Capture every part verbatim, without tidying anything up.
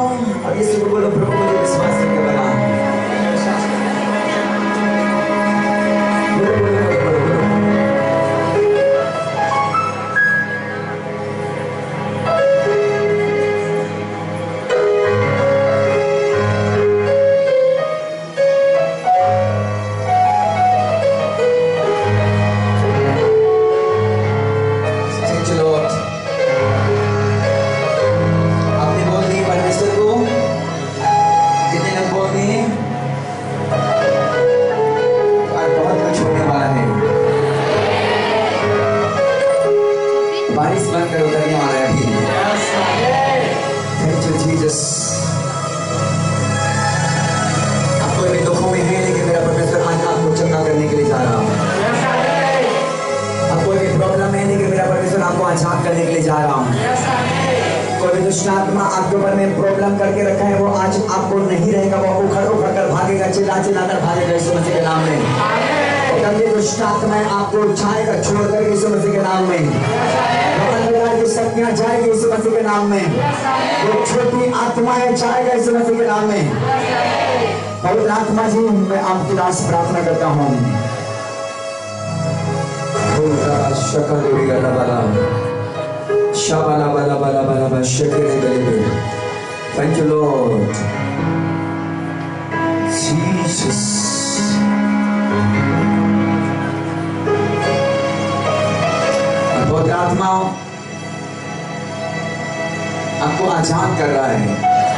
अब यीशु को बोलो प्रभु मुझे विश्वास करके बना। बोलो बोलो बोलो बोलो बोलो। Thank you Lord। आपने बोल दी परमेश्वर को, जितने लोग बोल दिए आज बहुत कुछ होने वाला है। बारिश बनकर उतरने वाला है अभी। Thank you Jesus. आप कोई भी दुखों में है, लेकिन मेरा परमेश्वर आज आपको चंगा करने के लिए जा रहा हूँ। आप कोई भी प्रॉब्लम है, लेकिन मेरा परमेश्वर आपको आजाद करने के लिए जा रहा हूँ। कोई भी दुष्ट आत्मा आपके ऊपर में प्रॉब्लम करके रखा है, वो आज आपको नहीं रहेगा, वो उखड़ उखड़ कर भागेगा, चिल्ला चिल्ला कर भागेगा यीशु मसीह के नाम में। और गंदी दुष्ट आत्माएं आपको उठाएगा छोड़कर यीशु मसीह के नाम में। की शक्तियां जाएगी यीशु मसीह के नाम में। वो छोटी आत्माएं जाएगा यीशु मसीह के नाम में। पवित्र आत्मा जी, मैं आपकी दास प्रार्थना करता हूँ। शकल बला बला शाबाला बला बला बला बला शकरे बले। Thank you Lord Jesus. पवित्र आत्मा आपको आजाद कर रहा है।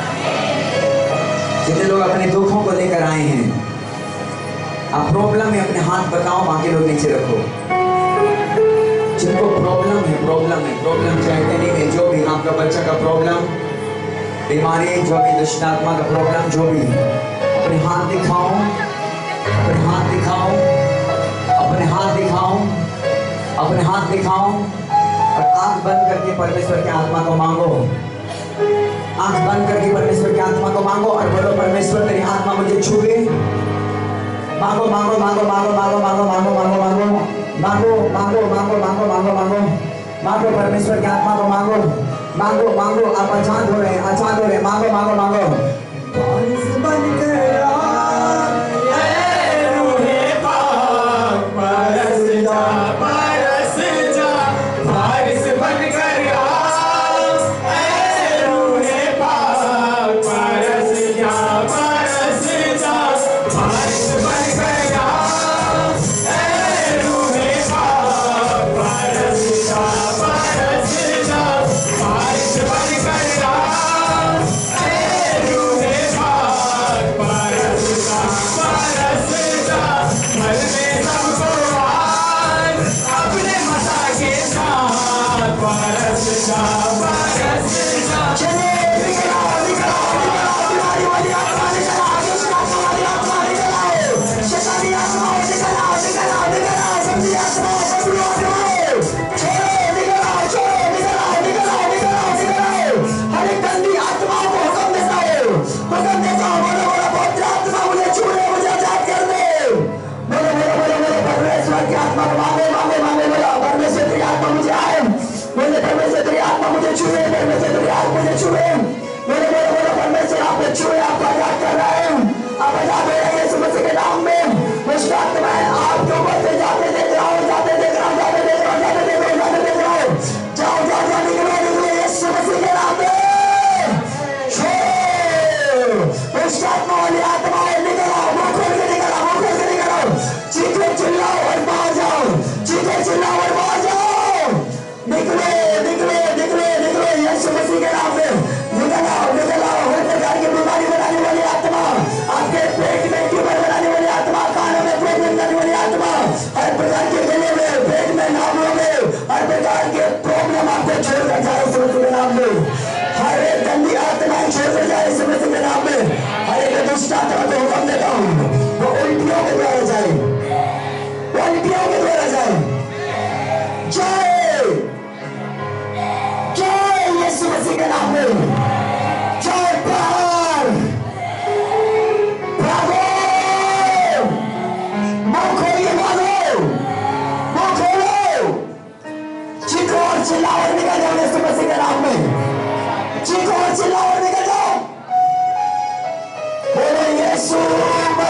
जितने लोग अपने दुखों को लेकर आए हैं, आप प्रॉब्लम में अपने हाथ बताओ, बाकी लोग नीचे रखो। जिनको प्रॉब्लम है, प्रॉब्लम है, प्रॉब्लम चाहते नहीं है, जो भी आपका बच्चा का प्रॉब्लम, बीमारी, जो भी दुष्ट आत्मा का प्रॉब्लम, जो भी, अपने हाथ दिखाओ, अपने हाथ दिखाओ, अपने हाथ दिखाओ, अपने हाथ दिखाओ और आंख बंद करके परमेश्वर की आत्मा को मांगो। आंख बंद करके परमेश्वर की आत्मा को मांगो और बोलो, परमेश्वर तेरी आत्मा मुझे छूए। मांगो मांगो मांगो मांगो मांगो मांगो मांगो मांगो मांगो मांगो मांगो मांगो मांगो मांगो मांगो मांगो परमेश्वर की आत्मा को मांगो मांगो मांगो। आप आजाद हो रहे हैं, आजाद हो रहे हैं। मांगो मांगो मांगो। बारिश बन गया रूहे पाक, बरस जा बरस जा, बारिश बन गया रूहे पाक, बरस जा बरस जा, बारिश बन गया रूहे पाक, बरस जा बरस जा, बारिश बन गया रूहे पाक, बरस जा बरस जा। घर में सबको आज अपने मता के साथ, बरस जा बरस जा। चले निकलो निकलो निकलो, बीमारी वाली आत्मा निकल आओ, दुष्ट आत्मा वाली आत्मा निकल आओ, शैतानी आत्मा निकल आओ, निकल आओ निकल आओ, गंदी आत्मा बदबू आत्मा छोड़ो, निकल आओ, छोड़ो, निकल आओ, निकल आओ, निकल आओ, निकल आओ। हर एक गंदी आत्माओं को हुक्म देता हूँ, हुक्म देता हूँ। बोलो बोलो, पवित्र आत्मा मुझे छूने, मुझे आजाद कर दे। बोलो बोलो बोलो बोलो, परमेश्वर की आत्मा को मांगे मांगे मांगे। बोलो, परमेश्वर तेरी आत्मा मुझे आए, बोले परमेश्वर तेरी आत्मा मुझे छूए, परमेश्वर तेरी आत्मा मुझे छूए। बोलो बोलो बोलो, परमेश्वर आपने छूए, आपको आजाद कर रहा है, आप आजाद हो रहे हैं यीशु मसीह के नाम में। दुष्ट आत्माएं आपके ऊपर से जाते देख रहा हूँ, जाते देख रहा हूँ, जाते देख रहा हूँ, जाते देख रहा हूँ, जाते देख रहा हूँ। जाओ जाओ जाओ, निकलो निकलो यीशु मसीह के नाम में। छोड़ो दुष्ट आत्मा वाली आत्माएं, निकल आओ, मुंह खोल के निकल आओ, मुंह खोल के निकल आओ। चीखो चिल्लाओ और बाहर जाओ, चीखो चिल्लाओ और बाहर जाओ। निकलो निकलो निकलो निकलो यीशु मसीह के नाम में। निकल आओ निकल आओ। हर प्रकार की बीमारी बनाने वाली आत्मा, आपके पेट में ट्यूमर बनाने वाली आत्मा, कानों में प्रॉब्लम करने वाली आत्मा, हर प्रकार के गले में, पेट में, नाभियों में, हर प्रकार के प्रॉब्लम आपको छोड़कर जाए यीशु मसीह के नाम में। हर एक गंदी आत्माएं छोड़कर जाए यीशु मसीह के नाम में। हर एक दुष्ट आत्मा को हुक्म देता हूँ, वो उल्टियों के द्वारा जाए, उल्टियों के द्वारा जाए। जय जय यीशु मसीह के नाम में। जय प्रहार भागो, मुंह खोलिए, भागो, मुंह खोलो, चीखो और चिल्लाओ और निकल जाओ यीशु मसीह के नाम में। चीखो और चिल्लाओ और निकल जाओ।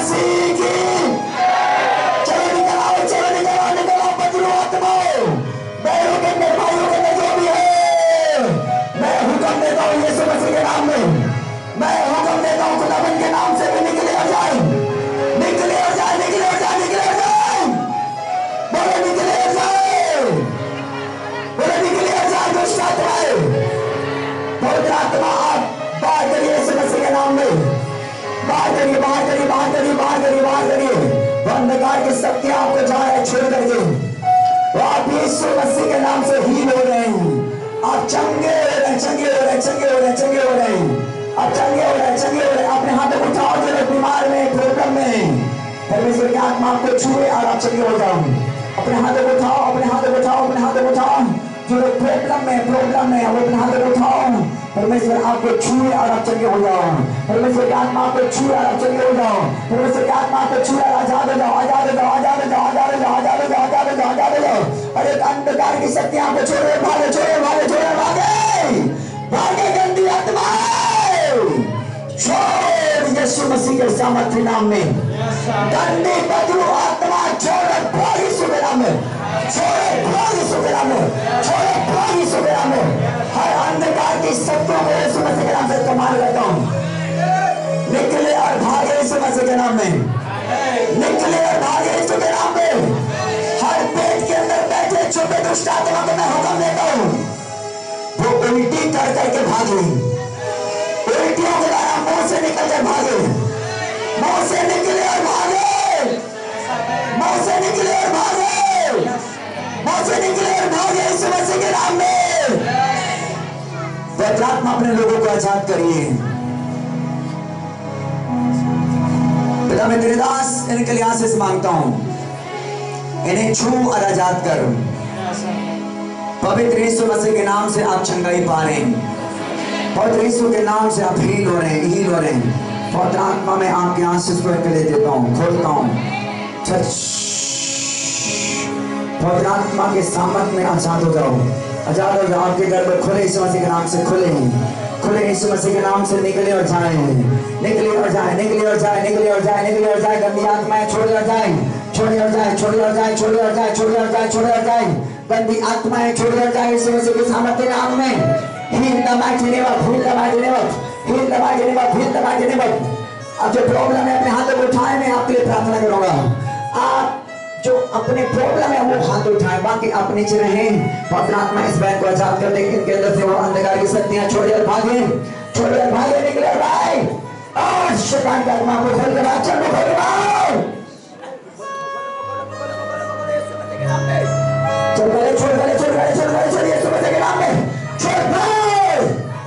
मसीह की। चलो निकल आओ, चलो निकल आओ, निकल आओ बदलो आत्माओं, बहनों के अंदर, भाइयों के अंदर जो भी है, मैं हुक्म देता हूँ यीशु मसीह के नाम में, मैं हुक्म देता हूँ खुदाबंद के नाम से भी निकले और जाए, निकले और जाए, निकले और जाए, निकले और जाए, बोले निकले और जाए, बोले निकले और जाए दुष्ट आत्माएं, पवित्र आत्मा आप बाहर करिए यीशु मसीह के नाम में, बाहर करिए, बाहर करिए, बाहर करिए, बाहर करिए, बाहर करिए। अंधकार की शक्तियां आपको जा रहे छोड़ करके, तो आप यीशु मसीह के नाम से हील हो रहे हैं, आप चंगे हो रहे हैं, चंगे हो रहे हैं, चंगे हो रहे हैं, चंगे हो रहे हैं, आप चंगे हो रहे हैं, चंगे हो रहे हैं। अपने हाथ में उठाओ जो लोग बीमार में, प्रॉब्लम में, परमेश्वर की आत्मा आपको छुए और आप चंगे हो जाओ। अपने हाथ में उठाओ, अपने हाथ में उठाओ, अपने हाथ में उठाओ जो लोग प्रॉब्लम में, प्रॉब्लम में, वो अपने हाथ में उठाओ, परमेश्वर आपको छुए और आप चंगे हो जाओ। परमेश्वर की आत्मा आपको छुए और आप चंगे हो जाओ। परमेश्वर की आत्मा आपको छुए और आजाद हो जाओ, आजाद हो जाओ, आजाद हो जाओ, आजाद हो जाओ, आजाद हो जाओ, आजाद हो जाओ, आजाद हो जाओ। और एक अंधकार की शक्ति आपको छोड़े, भागे, छोड़े, भागे, छोड़े, भागे, भागे गंदी आत्माएं, छोड़ यीशु मसीह के सामर्थ्य नाम में। गंदी बदलू आत्मा छोड़, भाग यीशु के नाम में, छोड़े, भाग यीशु के नाम में, छोड़े, भाग यीशु के नाम में। हर अंधकार की शक्तियों को यीशु मसीह के नाम से कमाल करता हूं, निकले और भागे यीशु मसीह के नाम में, निकले और भागे यीशु के नाम में। हर पेट के अंदर बैठे छोटे दुष्ट आत्मा को मैं हुक्म देता हूं, वो उल्टी कर करके भागे, उल्टियों के द्वारा मुंह से निकल कर भागे, मुंह से निकले और भागे, मुंह से निकले और भागे, मुंह से निकले और भागे यीशु मसीह के नाम में। पवित्र आत्मा अपने लोगों को आजाद करिए। पिता मैं तेरे दास इनके लिए आशीष मांगता हूं, इन्हें छू और आजाद कर। पवित्र यीशु मसीह के नाम से आप चंगाई पा रहे हैं, पवित्र यीशु के नाम से आप हील हो रहे हैं, हील हो रहे हैं। पवित्र आत्मा में आपके आशीष को इनके लिए देता हूं, खोलता हूं। पवित्र आत्मा के सामर्थ में आजाद हो जाओ, आजाद हो जाओ। आपके घर में खुले यीशु मसीह के नाम से खुले, खुले यीशु मसीह के नाम से निकले और जाए, निकले और जाए, निकले और जाए, निकले और जाए, निकले और जाए। गंदी आत्माएं छोड़े और जाए, छोड़े और जाए, छोड़े और जाए, छोड़े और जाए, छोड़े और जाए, छोड़े और जाए। गंदी आत्माएं छोड़े और जाए यीशु मसीह के सामर्थ्य नाम में। Heal the mighty name of, heal the mighty name of, heal the mighty name of, heal the mighty name of. अब जो प्रॉब्लम है अपने हाथों को उठाए, मैं आपके लिए प्रार्थना करूंगा। आप जो अपने प्रॉब्लम है वो हाथ उठाएं, बाकी आप नीचे रहें। पवित्र आत्मा इस बैग को आजाद कर दे, इनके अंदर से वो अंधकार की शक्तियां छोड़ और भागे, छोड़ और भागे, निकले और भाई और शैतान की आत्मा को खोल कर चल में खोल आओ। चल गए, छोड़ गए, छोड़ गए, छोड़ गए, छोड़ यीशु मसीह के नाम में छोड़ भाई।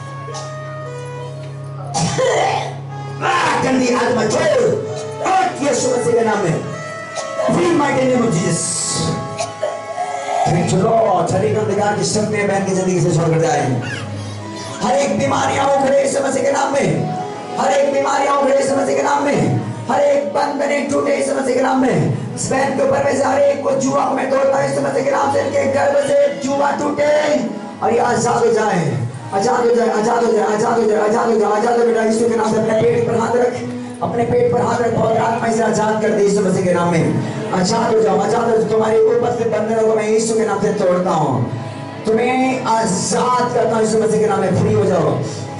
आ गंदी आत्मा छोड़ और यीशु मसीह के नाम में। In mighty name of Jesus. Thank you Lord. हर एक अंधकार की शक्तियां बहन की जिंदगी से छोड़कर जाए। हर एक बीमारियां उखड़े यीशु मसीह के नाम में, हर एक बीमारियां उखड़े यीशु मसीह के नाम में, हर एक बंधन टूटे यीशु मसीह के नाम में। स्पेन के ऊपर में से हर एक को जुआ में तोड़ता यीशु मसीह के नाम से। इनके गर्भ से जुआ टूटे और ये आजाद हो जाए, आजाद हो जाए, आजाद हो जाए, आजाद हो जाए, आजाद हो जाए, आजाद हो जाए। यीशु के नाम से अपने पेट पर हाथ रख, अपने पेट पर हाथ रख और आत्मा से आजाद कर दे यीशु मसीह के नाम में। आजाद हो जाओ, आजाद हो जाओ। तुम्हारे ऊपर से बंधनों को मैं यीशु के नाम से तोड़ता हूँ, तुम्हें आजाद करता हूँ यीशु मसीह के नाम में। फ्री हो जाओ,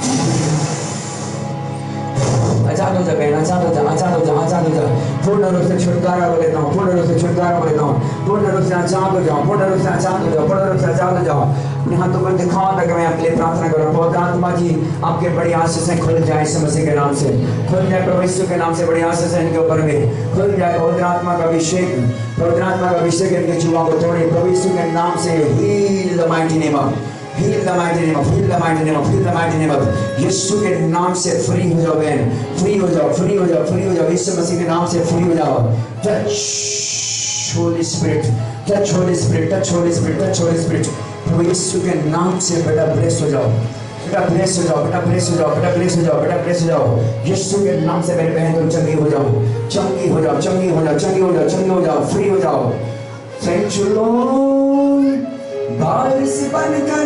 आजाद हो जाओ बहन, आजाद हो जाओ, आजाद हो जाओ, आजाद हो जाओ। पूर्ण रूप से छुटकारा हो लेता हूँ, पूर्ण रूप से छुटकारा हो लेता हूँ, पूर्ण रूप से आजाद हो जाओ, पूर्ण रूप से आजाद हो जाओ, पूर्ण रूप से आजाद हो जाओ। अपने हाथों पर दिखाओ ताकि मैं आपके लिए प्रार्थना करूँ। पवित्र आत्मा जी आपके बड़ी आशीषें खुल जाए यीशु मसीह के नाम से, खुल जाए प्रभु यीशु के नाम से। बड़ी आशीष है इनके ऊपर में, खुल जाए पवित्र आत्मा का अभिषेक, पवित्र आत्मा का अभिषेक इनके जुआ को तोड़े प्रभु यीशु के नाम से। Heal the mighty name of, heal the mighty name of, heal the mighty name of, heal the mighty name of. यीशु के नाम से फ्री हो जाओ बहन, फ्री हो जाओ, फ्री हो जाओ, फ्री हो जाओ। यीशु मसीह के नाम से फ्री हो जाओ। Touch Holy Spirit, touch Holy Spirit, touch Holy Spirit, touch Holy Spirit. प्रभु यीशु के नाम से बेटा ब्लेस हो जाओ, बेटा ब्लेस हो जाओ, बेटा ब्लेस हो जाओ, बेटा ब्लेस हो जाओ, बेटा ब्लेस हो जाओ। यीशु के नाम से मेरे बहन तुम चंगी हो जाओ, चंगी हो जाओ, चंगी हो जाओ, चंगी हो जाओ, चंगी हो जाओ, फ्री हो जाओ। Thank you Lord. बारिश बनकर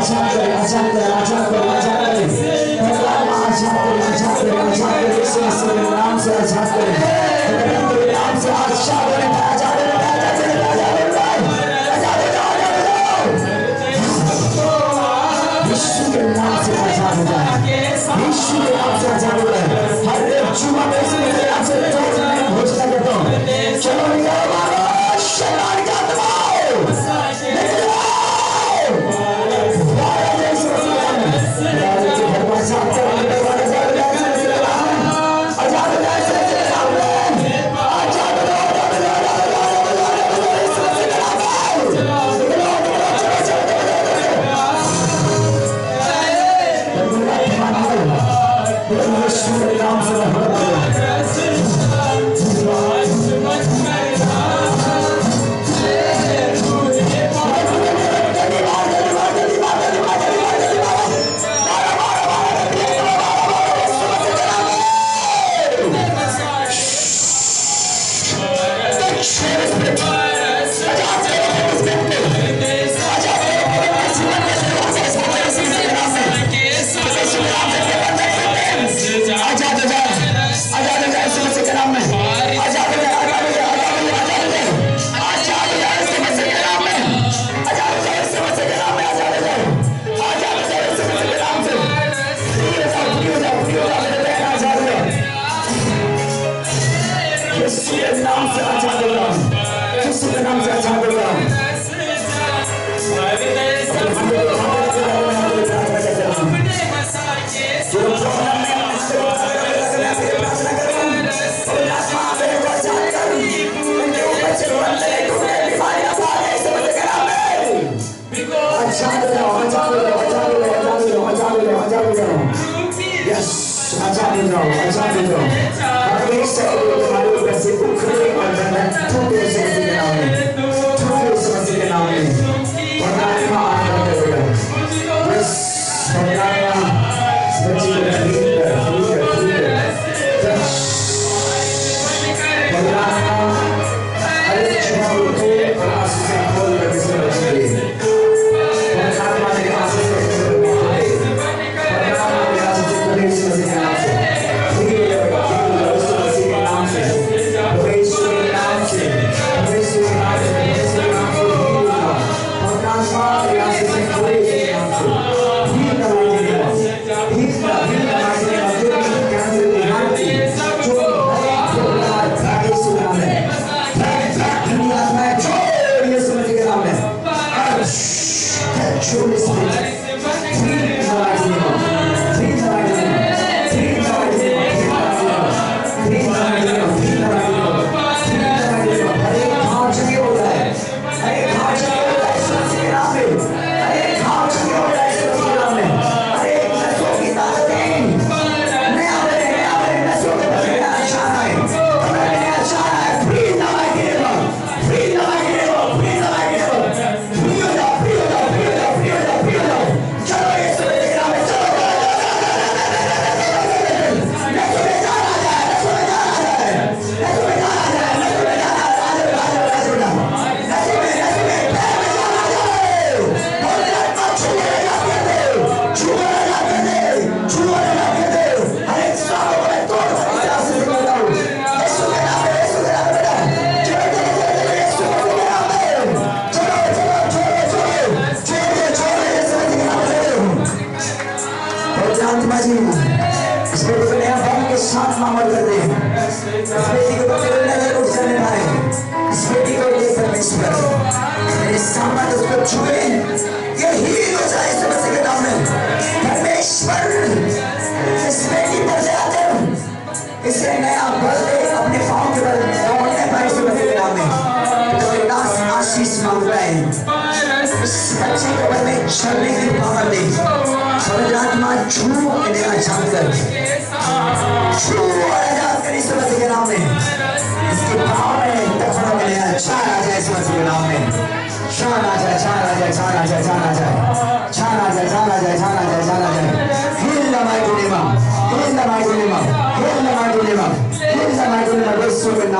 आजाद करे, आजाद करे, आजाद करे, आजाद करे। भगवान आजाद करे, आजाद करे, आजाद करे। यीशु मसीह के नाम से आजाद करे, भगवान के नाम से आजाद करे, आजाद करे, आजाद करे, आजाद करे, आजाद हो जाओ, आजाद हो जाओ। यीशु के नाम से आजाद हो जाए, यीशु के नाम से आजाद हो जाए। हर एक जुआ में यीशु के नाम से घोषणा करता हूँ, चलो निकलो मारो, शैतान का दबाव निकलो।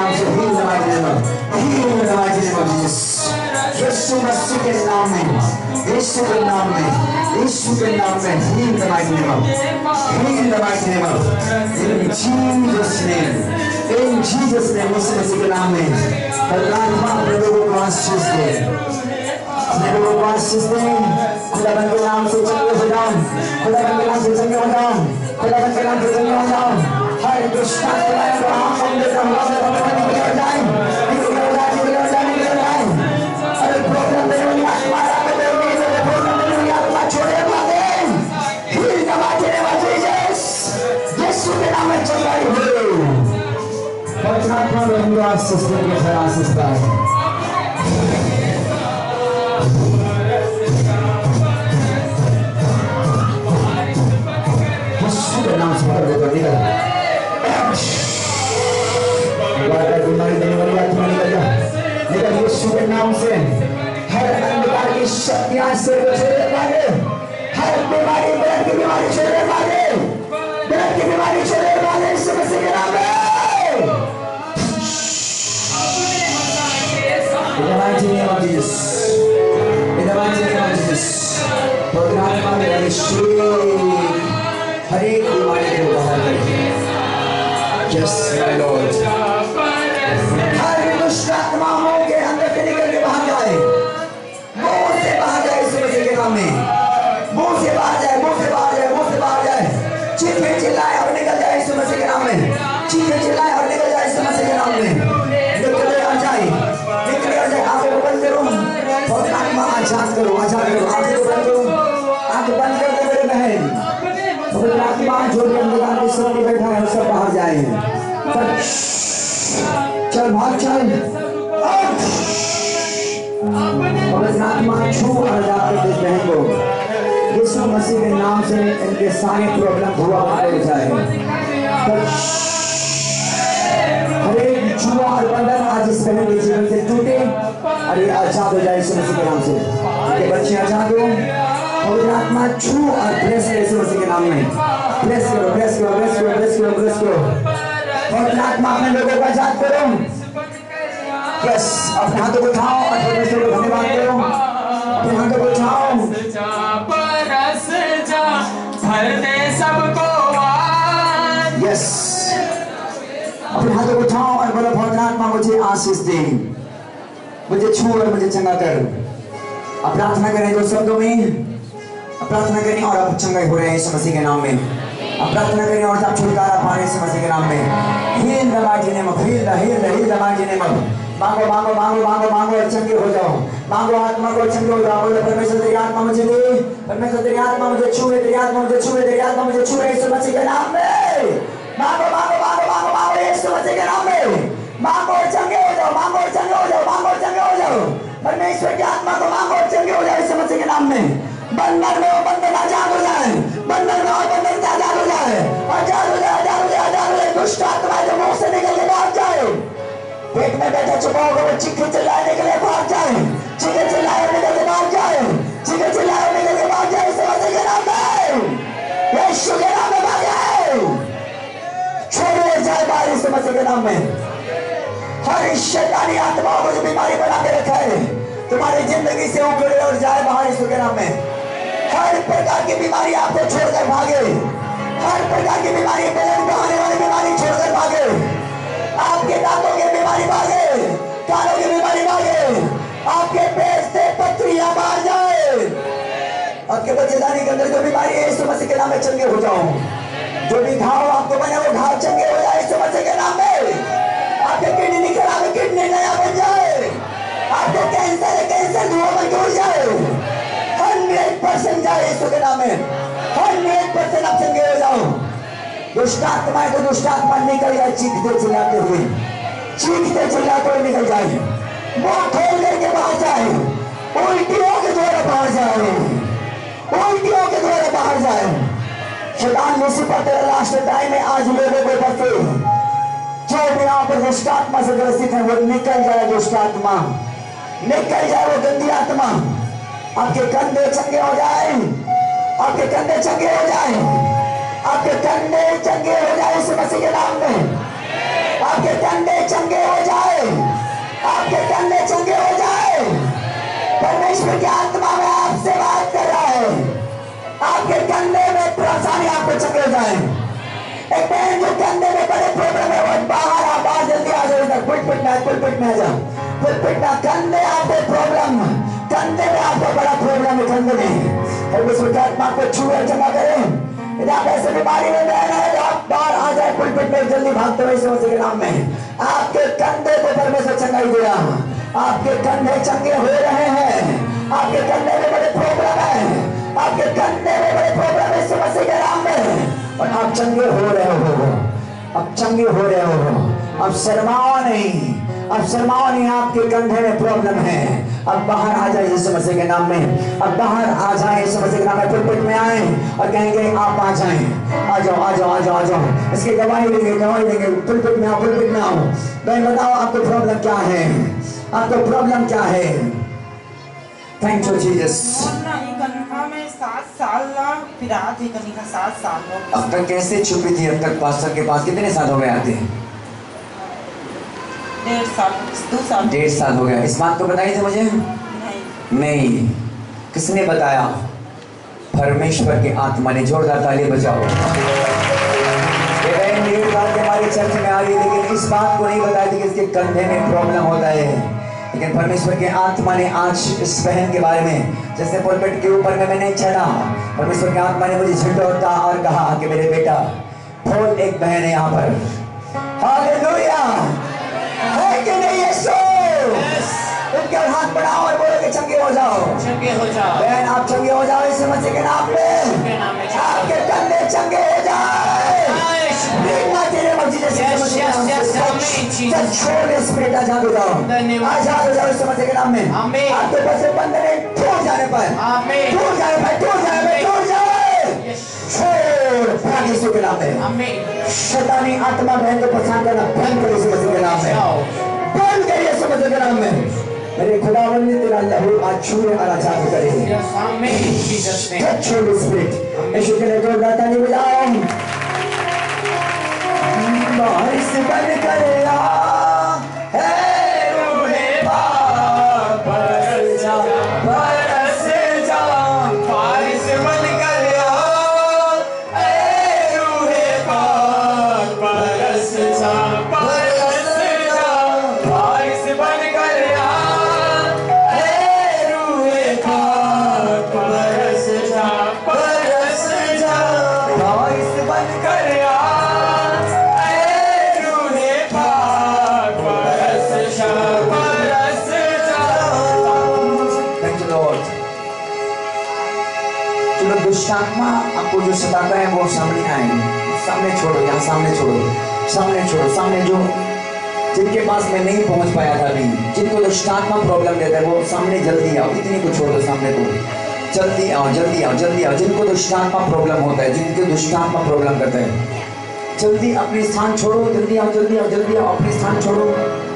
यीशु मसीह के नाम में यीशु के नाम में, यीशु के नाम में, heal the mighty name of, heal the mighty name of, in Jesus name, in Jesus name, यीशु मसीह के नाम में, परमात्मा अपने लोगों को आशीष दे, अपने लोगों को आशीष दे, खुदावन के नाम से चंगे हो जाओ, खुदावन के नाम से चंगे हो जाओ, खुदावन के नाम से चंगे हो जाओ, हर दुष्ट आत्मा को हम हमने संभाल कर अपने निकल जाए, निकल जाए, निकल जाए, निकल जाए, अरे प्रॉब्लम में नहीं आत्मा आके बैठे हैं, प्रॉब्लम में नहीं आत्मा छोड़े मांगे, हिल नवाजे नवाजे जैस, यीशु के नाम में चंगाई हो, परमात्मा में हम आशीष देंगे, हर आशीष पाए, यीशु के नाम से पकड़ देता निकल, वादा बीमारी देने वाली आत्मा निकल जा, निकल यीशु के नाम से, हर अंधकार की शक्तियां से छोड़े मांगे, हर बीमारी ब्लड की बीमारी छोड़े मांगे, ब्लड की बीमारी छोड़े मांगे, यीशु मसीह के नाम में, in the mighty name of Jesus, in the mighty name of Jesus, परमात्मा में अभिषेक हर एक बीमारी को बाहर करें, yes my Lord, हर दुष्ट आत्माओं के अंदर से निकल के बाहर जाए, मुंह से बाहर जाए यीशु मसीह के नाम में, मुंह से बाहर जाए, मुंह से बाहर जाए, मुंह से बाहर जाए, चीखे चिल्लाए और निकल जाए यीशु मसीह के नाम में, चीखे चिल्लाए और निकल जाए यीशु मसीह के नाम में, निकले आ जाए, निकले आ जाए, आंखें बंद करो, और आत्मा आजाद करो, आजाद करो, आंखें बंद करो, आंख बंद कर दे मेरे बहन, और आत्मा जो भी अंधकार के सामने बैठा है सब बाहर जाए, चल भाग चल, और आत्मा छू आजाद कर दे बहन को, यीशु मसीह के नाम से इनके सारे प्रॉब्लम हुआ हो जाए, हर एक छुआ और बंधन आज इस बहन के जीवन से टूटे और ये आजाद हो जाए यीशु मसीह के नाम से, ये बच्चे आजाद हो, और आत्मा छू और ब्लेस करो यीशु मसीह के नाम में, ब्लेस करो, ब्लेस करो, ब्लेस करो, ब्लेस करो, ब्लेस करो, और आत्मा अपने लोगों को आजाद करो, यस, अपने हाथों को उठाओ और परमेश्वर को धन्यवाद करो, अपने हाथों को उठाओ, बरस जा, भर दे सबको आज, यस, अपने हाथों को उठाओ और बोलो पवित्र आत्मा मुझे आशीष दे, मुझे छू और मुझे चंगा कर, अब प्रार्थना करें दो शब्दों में, अब प्रार्थना करें और आप चंगा हो रहे हैं यीशु मसीह के नाम में, अब प्रार्थना करें और आप छुटकारा पा रहे हैं यीशु मसीह के नाम में, heal the mighty name of, heal the, heal the, heal the mighty name of, मांगो मांगो मांगो मांगो मांगो और चंगे हो जाओ, मांगो आत्मा को चंगे हो जाओ, बोलो परमेश्वर तेरी आत्मा मुझे दे, परमेश्वर तेरी आत्मा मुझे छुए, तेरी आत्मा मुझे छुए, तेरी आत्मा मुझे छुए यीशु मसीह के नाम में, मांगो मांगो मांगो मांगो मांगो यीशु मसीह के नाम में, मांगो और चंगे हो जाओ, मांगो और चंगे हो जाओ, मांगो और चंगे हो जाओ, परमेश्वर की आत्मा को मांगो और चंगे हो जाओ यीशु मसीह के नाम में, बंधन में वो बंधन आजाद हो जाए, बंधन में और बंधन से आजाद हो जाए, आजाद हो जाए, आजाद हो जाए, आजाद हो जाए, दुष्ट आत्मा जो मुंह से निकल के भाग जाए, पेट में बैठा छुपा होगा वो चीखे चिल्लाए निकल के भाग जाए, चीखे चिल्लाए निकल के भाग जाए, चीखे चिल्लाए निकल के भाग जाए यीशु मसीह के नाम में, यीशु के नाम में भाग जाए, छोड़े जाए बाहर यीशु मसीह के नाम में, हर शैतानी आत्माओं को जो बीमारी बना के रखा है तुम्हारी जिंदगी से उखड़े और जाए बाहर यीशु के नाम में, हर प्रकार की बीमारी आपको छोड़कर भागे, हर प्रकार की बीमारी, ब्लड बहाने वाली बीमारी छोड़कर भागे, आपके दांतों की बीमारी भागे, कानों की बीमारी भागे, आपके पेट से पथरियां बाहर जाए, आपके बच्चेदानी के अंदर जो बीमारी है यीशु मसीह के नाम में चंगे हो जाओ, जो भी घाव आपको बने वो घाव चंगे हो जाए यीशु मसीह के नाम में, आपके किडनी खराब है किडनी नया बन जाए, आपको कैंसर है कैंसर धुआं में जुड़ जाए, हंड्रेड परसेंट जाए यीशु के नाम में, हंड्रेड परसेंट आप चंगे हो जाओ, दुष्ट आत्मा तो दुष्ट आत्मा निकल जाए चीखते चिल्लाते हुए, चीखते चिल्लाते हुए निकल जाए, मुंह खोल करके बाहर जाए, उल्टियों के द्वारा बाहर जाए, उल्टियों के द्वारा बाहर जाए, शैतान लूसीफर तेरा लास्ट टाइम में आज लोगों को बसे, जो भी यहाँ पर दुष्ट आत्मा से ग्रसित है वो निकल जाए, दुष्ट आत्मा निकल जाए, वो गंदी आत्मा, आपके कंधे चंगे हो जाए, आपके कंधे चंगे हो जाए, आपके कंधे चंगे हो जाए यीशु मसीह के नाम में, आपके कंधे चंगे हो जाए, आपके कंधे चंगे हो जाए, परमेश्वर की आत्मा में आपसे एक बहन जो कंधे में बड़े प्रॉब्लम है वो बाहर आ, बाहर जल्दी आ जाओ इधर, पुलपिट में पुलपिट में आ जाओ, पुलपिट में कंधे आपको प्रॉब्लम, कंधे में आपको बड़ा प्रॉब्लम है कंधे में, परमेश्वर की आत्मा को छुए चंगा करें। आप ऐसे बीमारी में बहन है आप बाहर आ जाए पुलपिट में, जल्दी भागते हुए यीशु के नाम में। आपके कंधे को परमेश्वर चंगाई दिया, आपके कंधे चंगे हो रहे हैं, आपके कंधे में बड़े प्रॉब्लम है, आपके कंधे में बड़े प्रॉब्लम है यीशु मसीह के नाम में, और आप चंगे हो रहे हो, अब चंगे हो रहे हो, अब शर्माओ नहीं, अब शर्माओ नहीं, आपके कंधे में प्रॉब्लम है, अब बाहर आ जाए यीशु मसीह के नाम में, अब बाहर आ जाए यीशु मसीह के नाम में, पुलपिट में आए और कहेंगे आप आ जाएं, आ जाओ आ जाओ आ जाओ आ जाओ, इसकी गवाही देंगे, गवाही देंगे, पुलपिट में आओ, पुलपिट में आओ। भाई बताओ आपको प्रॉब्लम क्या है, आपको प्रॉब्लम क्या है? Thank you Jesus. में सात साल फिरा थी कहीं का सात साल हो गए। अब तक कैसे छुपी थी? अब तक पास्टर के पास कितने साल हो गए आते? डेढ़ साल दो साल डेढ़ साल हो गया। इस बात को बताई थी मुझे? नहीं नहीं। किसने बताया? परमेश्वर की आत्मा ने। जोरदार ताली बजाओ। ये बहन डेढ़ साल के हमारे चर्च में आ रही, लेकिन इस बात को नहीं बताई थी कि इसके कंधे में प्रॉब्लम होता है। लेकिन परमेश्वर की आत्मा ने आज इस बहन के बारे में, जैसे पुलपिट के ऊपर में मैंने चढ़ा, परमेश्वर की आत्मा ने मुझे झिटोता और कहा कि मेरे बेटा बोल, एक बहन है यहाँ पर। हालेलुया। है कि नहीं यीशु? उनके हाथ बढ़ाओ और बोलो कि चंगे हो जाओ, चंगे हो जाओ। बहन आप चंगे हो जाओ यीशु मसीह के नाम में। आपके कंधे चंगे हो जाए। तेरे मर्जी जैसे स्पिरिट आजाद हो जाओ, आजाद हो जाओ यीशु मसीह के नाम में। आपके पास बंधन टूट जाने पर, टूट जाने पर, टूट जाने पर, टूट जाए, छोड़ भाग यीशु के नाम में। शैतानी आत्मा बहन को परेशान करना बंद कर यीशु मसीह के नाम में, बंद कर यीशु मसीह के नाम में। मेरे खुदावंद ने तेरा लहू आज छूने और आजाद करे। Touch Holy spirit. यीशु के लिए जोरदार ताली बजाओ। बारिश बन कर आ, है रूहे पाक बरस जा, बरस जा, बारिश बन कर आ, है रूहे पाक बरस जा, बरस जा, बारिश बन कर आ, है रूहे पाक बरस जा, बरस जा, बारिश बन कर आ। दुष्टात्मा आपको जो सताता है वो सामने आए, सामने छोड़ो, यहाँ सामने छोड़ो, सामने छोड़ो, सामने जो जिनके पास मैं नहीं पहुंच पाया था अभी, जिनको दुष्टात्मा प्रॉब्लम देता है वो सामने जल्दी आओ, इतनी को छोड़ दो, सामने को जल्दी आओ, जल्दी आओ, जल्दी आओ। जिनको दुष्टात्मा प्रॉब्लम होता है, जिनको दुष्टात्मा प्रॉब्लम करता है, जल्दी अपने स्थान छोड़ो, जल्दी आओ, जल्दी आओ, जल्दी आओ, अपने स्थान छोड़ो।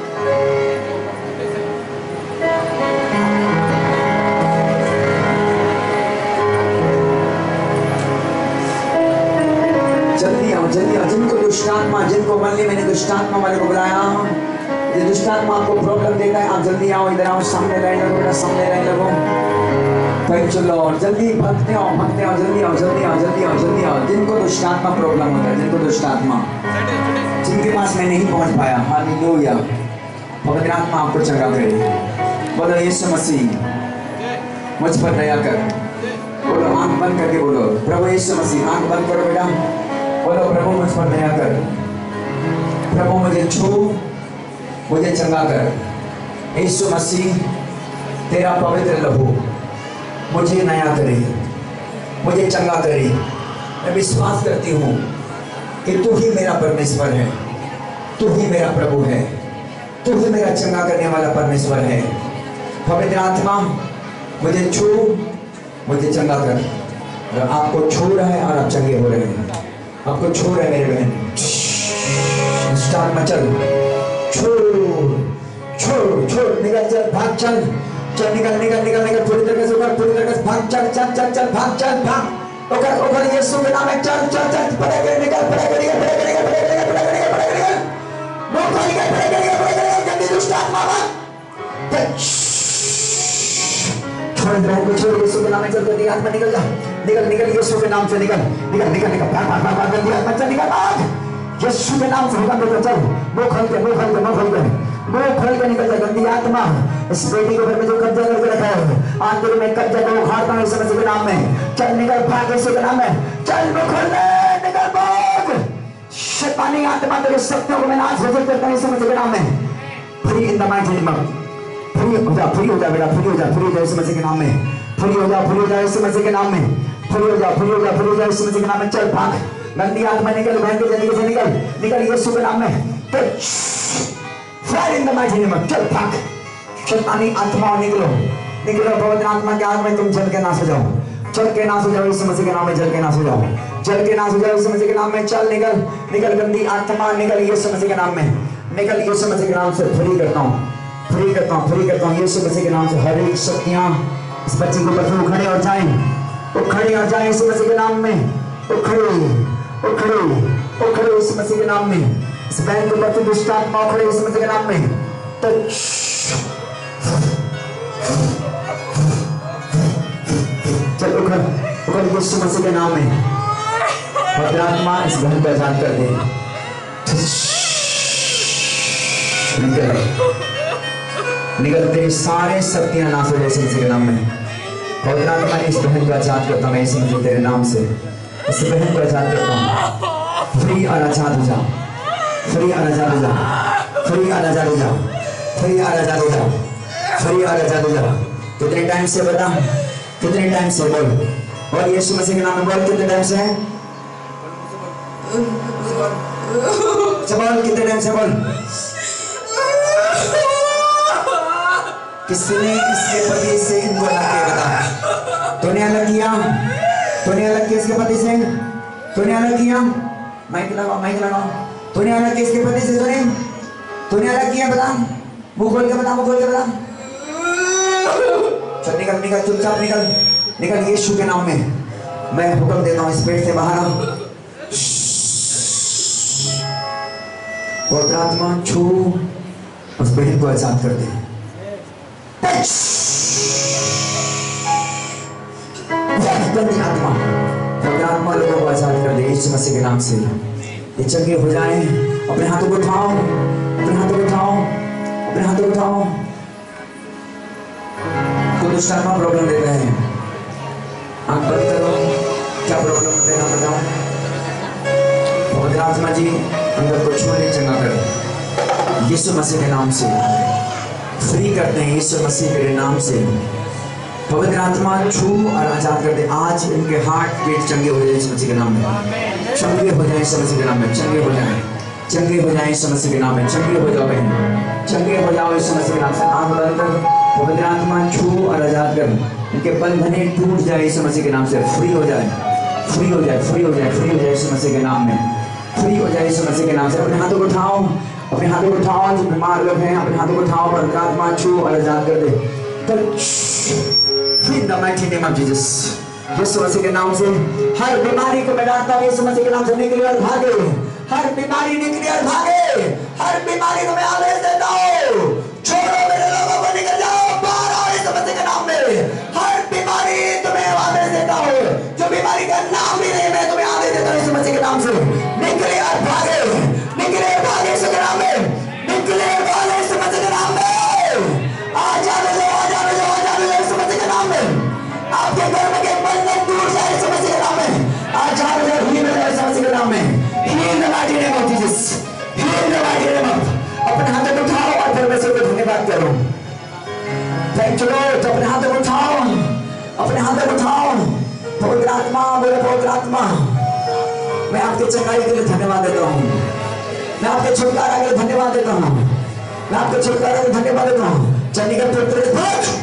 जल्दी आओ, जल्दी आओ। जिनको दुष्टात्मा, जिनको मल्ली मैंने दुष्टात्मा वाले को बुलाया, ये दुष्टात्मा आपको प्रॉब्लम देता है, आप जल्दी आओ, इधर आओ, सामने लाइन लगो, बेटा सामने लाइन लगो। Thank you Lord. जल्दी भगते आओ, भगते आओ, जल्दी आओ, जल्दी आओ, जल्दी आओ, जल्दी आओ। जिनको दुष्टात्मा प्रॉब्लम होता है, जिनको दुष्टात्मा, जिनके पास मैं नहीं पहुंच पाया, हालेलुया, पवित्र आत्मा आपको चंगा करे। बोलो यीशु मसीह मुझ पर दया कर। बोलो आंख बंद करके बोलो, प्रभु यीशु मसीह, आंख बंद करो बेटा, बोलो प्रभु मुझ पर दया कर, प्रभु मुझे छू, मुझे चंगा कर। यीशु मसीह तेरा पवित्र लहू मुझे नया करे, मुझे चंगा करे। मैं विश्वास करती हूँ कि तू ही मेरा परमेश्वर है, तू ही मेरा प्रभु है, तू ही मेरा चंगा करने वाला परमेश्वर है। पवित्र आत्मा मुझे छू, मुझे चंगा कर। और आपको छू रहा है और आप चंगे हो रहे हैं, आपको छू रहे मेरे बहन। स्टार मचल, छोड़ छोड़ छोड़, निकल चल, भाग चल, चल निकल निकल निकल निकल, पूरी तरह से ऊपर, पूरी तरह से भाग, चल चल चल चल, भाग चल, भाग ओकर ओकर यीशु के नाम में चल चल चल, पड़े कर निकल, पड़े कर निकल, पड़े कर निकल, पड़े कर निकल, पड़े कर निकल, पड़े कर निकल, वो पड़े कर पड़े कर निकल, पड़े कर निकल, जल्दी दुष्ट आत्मा भाग। छोड़ बहन को, छोड़, यीशु के नाम में चल, जल्दी आत्मा निकल जा, निकल निकल यीशु के नाम से निकल निकल निकल निकल भाग भाग भाग भाग निकल बच्चा निकल भाग यीशु के नाम से हुक्म देता चल मुंह खोल के मुंह खोल के मुंह खोल के मुंह खोल के निकल जा गंदी आत्मा इस बेटी के घर में जो कब्जा करके रखा है आंतरिक में कब्जा को उखाड़ता हूं यीशु मसीह के नाम में चल निकल भाग यीशु के नाम में चल मुंह खोल ले निकल भाग शैतानी आत्मा तेरे शक्तियों को मैं नाश हो करता हूं यीशु मसीह के नाम में free in the mighty name free हो जा फ्री हो जा बेटा फ्री हो जा फ्री हो जा यीशु मसीह के नाम में फ्री हो जा फ्री हो जा यीशु मसीह के नाम में फ्री हो जा फ्री हो जा फ्री हो जा यीशु मसीह के नाम में चल भाग गंदी आत्मा निकल बहन की जिंदगी से निकल निकल यीशु के नाम में fire in the mighty name चल भाग शैतानी आत्मा निकलो निकलो पवित्र आत्मा के आग में तुम जल के नाश हो जाओ जल के नाश हो जाओ यीशु मसीह के नाम में जल के नाश हो जाओ जल के नाश हो जाओ यीशु मसीह के नाम में चल निकल निकल गंदी आत्मा निकल यीशु मसीह के नाम में निकल यीशु मसीह के नाम से फ्री करता हूं फ्री करता हूं फ्री करता हूं यीशु मसीह के नाम से हर एक शक्तियां इस बच्चे के ऊपर उखड़े और जाएं उखड़े और जाएं यीशु मसीह के नाम में उखड़े उखड़े उखड़े यीशु मसीह के नाम में इस बहन के ऊपर दुष्ट आत्मा उखड़े यीशु मसीह के नाम में टच चल उखड़ उखड़ यीशु मसीह के नाम में पवित्र आत्मा इस बहन को आजाद कर दे निकल निकल तेरी सारे शक्तियां नाश हो जाए यीशु मसीह के नाम में पवित्र आत्मा इस बहन को आजाद करता हूं मैं यीशु मसीह तेरे नाम से इस बहन को आजाद करता हूं फ्री और आजाद हो जा फ्री और आजाद हो जा फ्री और आजाद हो जा फ्री और आजाद हो जा फ्री और आजाद हो जा कितने टाइम से बता कितने टाइम से बोल और यीशु मसीह के नाम में बोल कितने टाइम से बोल कितने टाइम से बोल किसने इसके पति से इनको अलग किया बता तूने अलग किया तूने अलग किया इसके पति से तूने अलग किया माइक लगाओ माइक लगाओ तूने अलग किया इसके पति से तूने तूने अलग किया बता मुंह खोल के बता मुंह खोल के बता चल निकल निकल चुपचाप निकल निकल यीशु के नाम में मैं हुक्म देता हूं इस पेट से बाहर आओ पवित्र आत्मा छू उस बहन को आजाद कर दे गंदी आत्मा पवित्र आत्मा लोगों को आजाद कर दे यीशु मसीह के नाम से ये चंगे हो जाएं अपने हाथों को उठाओ अपने हाथों को उठाओ अपने हाथों को उठाओ कुछ दुष्ट आत्मा प्रॉब्लम दे रहे हैं आंख बंद करो क्या प्रॉब्लम होते हैं बताओ पवित्र आत्मा जी अंदर को छूने चंगा कर यीशु मसीह के नाम से फ्री करते हैं यीशु मसीह के नाम से पवित्र आत्मा छू और आजाद कर दे आज इनके हार्ट पेट चंगे हो जाए यीशु मसीह के नाम में चंगे हो जाए यीशु मसीह के नाम में चंगे हो जाए चंगे हो जाए यीशु मसीह के नाम में चंगे हो जाओ बहन चंगे हो जाओ यीशु मसीह के नाम से आंख बंद कर पवित्र आत्मा छू और आजाद कर इनके बंधने टूट जाए यीशु मसीह के नाम से फ्री हो जाए फ्री हो जाए फ्री हो जाए फ्री हो जाए यीशु मसीह के नाम में फ्री हो जाए यीशु मसीह के नाम से अपने हाथों को उठाओ अपने हाथों को उठाओ जो बीमार लोग हैं अपने हाथों को उठाओ पवित्र आत्मा छू और आजाद कर दे In the mighty name of Jesus यीशु मसीह के नाम से हर बीमारी को मैं डांटता हूँ यीशु मसीह के नाम से निकले और भागे हर बीमारी निकले और भागे हर बीमारी को मैं आदेश देता हूँ छोड़ो मेरे लोगों को निकल जाओ बाहर आओ यीशु मसीह के नाम में हर बीमारी तुम्हें आदेश देता हूँ जो बीमारी का नाम भी नहीं मैं तुम्हें आदेश देता हूँ यीशु मसीह के नाम से निकले और भागे निकले और भागे यीशु के नाम में निकले और भागे यीशु मसीह के नाम में आ जाने दो आ जाने दो आ जाने दो यीशु मसीह के नाम में आपके घर में के बंधन टूट जाए यीशु मसीह के नाम में आज जाने दो हील हो जाए यीशु मसीह के नाम में heal the mighty name of Jesus heal the mighty name of अपने हाथों को उठाओ और परमेश्वर को धन्यवाद करो थैंक यू लॉर्ड अपने हाथों को उठाओ अपने हाथों को उठाओ पवित्र आत्मा बोले पवित्र आत्मा मैं आपके चंगाई के लिए धन्यवाद देता हूँ मैं आपके छुटकारा के लिए धन्यवाद देता हूँ मैं आपके छुटकारा के लिए धन्यवाद देता हूँ चंडीगढ़ पवित्र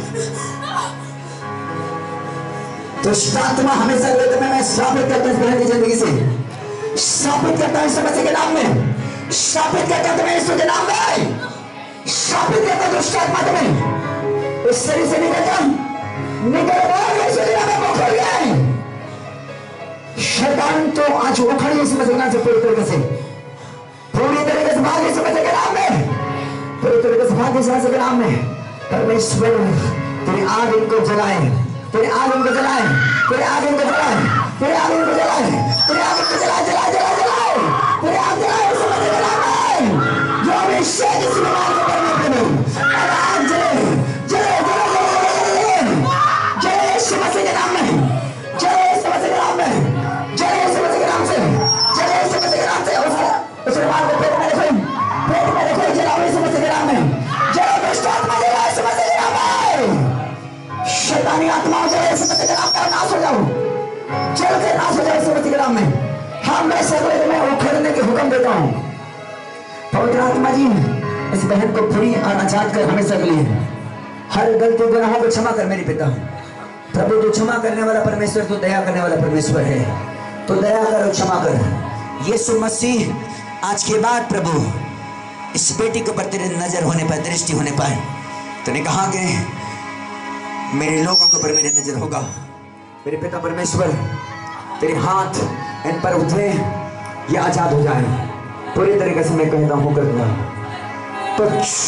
तो आत्मा हमेशा कहते मैं मैं श्रापित करता हूं बहन की जिंदगी से श्रापित करता हूं समझ के नाम में श्रापित करता हूं तुम्हें यीशु के नाम में श्रापित करता हूं दुष्ट आत्मा तुम्हें इस शरीर से निकल जा निकल बाहर यीशु के नाम में उखड़ गए शैतान तो आज उखड़ यीशु मसीह के नाम से पूरी तरीके से पूरी तरीके से भाग यीशु मसीह के नाम में पूरी तरीके से भाग यीशु मसीह के नाम में परमेश्वर तेरी आग इनको जलाए तेरे आग उनको जलाए तेरे आगे को जलाए, तेरे आगे को जलाए, तेरे आगे को जलाए, जलाए, जलाए, जलाए, तेरे आग जलाए इस मसीह के नाम में। जो अभिषेक इस बीमार को करने पे नहीं, और आग जले, जले, जले, जले, जले यीशु मसीह के नाम में, जले यीशु मसीह के नाम में, जले यीशु मसीह के नाम से, जले यीशु मसीह के नाम से। उसके उस बीमार को पेट में रखो, पेट में रखो, जलाओ यीशु मसीह के नाम में, जलाओ दुष्ट आत्मा, जलाओ यीशु मसीह के नाम में। शैतानी आत्माओं जलाओ यीशु मसीह के नाम का नाश हो जाओ, चल के नाश हो जाओ यीशु मसीह के नाम में। हम मैं सगले में उखड़ने के हुक्म देता हूँ। पवित्र आत्मा जी इस बहन को पूरी और आजाद कर हमेशा के लिए। हर गलती गुनाहों को क्षमा कर मेरे पिता। प्रभु तू क्षमा करने वाला परमेश्वर, तू दया करने वाला परमेश्वर है। तो दया कर और क्षमा कर यीशु मसीह। आज के बाद प्रभु इस बेटी के ऊपर तेरे नजर होने पर, दृष्टि होने पाए। तूने कहा कि मेरे लोगों के ऊपर मेरी नजर होगा। मेरे पिता परमेश्वर तेरे हाथ इन पर उठे, ये आजाद हो जाए पूरी तरीके से। मैं कहता हूँ कर दिया तो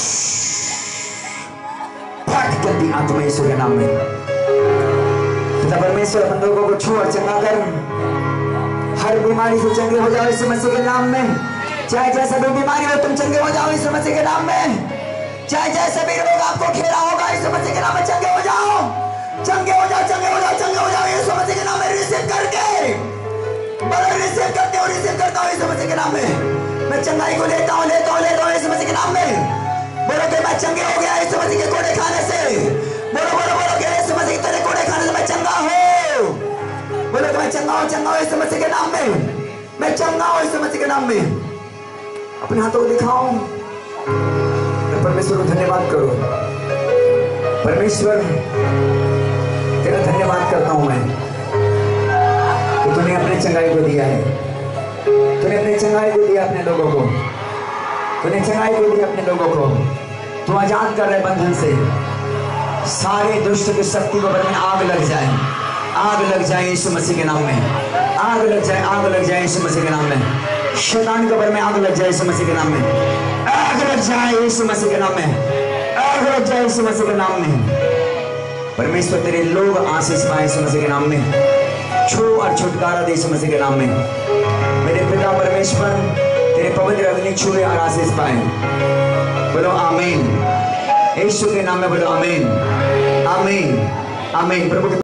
फट जल्दी आत्मा यीशु के नाम में। पिता परमेश्वर अपन लोगों को छू और चंगा कर, हर बीमारी से चंगे हो जाओ यीशु मसीह के नाम में। चाहे जैसा भी बीमारी हो तुम चंगे हो जाओ यीशु मसीह के नाम में। चाहे जैसे भी रोग आपको घेरा होगा यीशु मसीह के नाम में चंगे हो जाओ, चंगे हो जाओ, चंगे हो जाओ, चंगे हो जाओ यीशु मसीह के नाम में। रिसीव करके बड़ा रिसीव करते हो, रिसीव करता हूँ यीशु मसीह के नाम में। मैं चंगाई को लेता हूँ, लेता हूँ, लेता हूँ यीशु मसीह के नाम में। बोलो कि मैं चंगे हो गया यीशु मसीह के कोड़े खाने से। बोलो बोलो बोलो कि यीशु मसीह तेरे कोड़े खाने से मैं चंगा हूँ। बोलो कि मैं चंगा हूँ, चंगा हूँ यीशु मसीह के नाम में। मैं चंगा हूँ यीशु मसीह के नाम में। अपने हाथों को दिखाओ, परमेश्वर को धन्यवाद करो। परमेश्वर तेरा धन्यवाद करता हूँ मैं कि तूने अपने चंगाई को दिया है। तूने अपने चंगाई को दिया अपने लोगों को, तूने चंगाई को दिया अपने लोगों को। तू आजाद कर रहे बंधन से। सारे दुष्ट की शक्ति को में आग लग जाए, आग लग जाए यीशु मसीह के नाम में। आग लग जाए, आग लग जाए यीशु मसीह के नाम में। शैतान के में आग लग जाए यीशु मसीह के नाम में। आग लग जाए यीशु मसीह के नाम में। आग लग जाए यीशु मसीह के नाम में। परमेश्वर तेरे लोग आशीष पाए यीशु मसीह के नाम में। छू और छुटकारा दे यीशु मसीह के नाम में। मेरे पिता परमेश्वर तेरे पवित्र अग्नि छुए और आशीष पाए। बोलो आमीन। यीशु के नाम में बोलो आमीन, आमीन, आमीन। प्रभु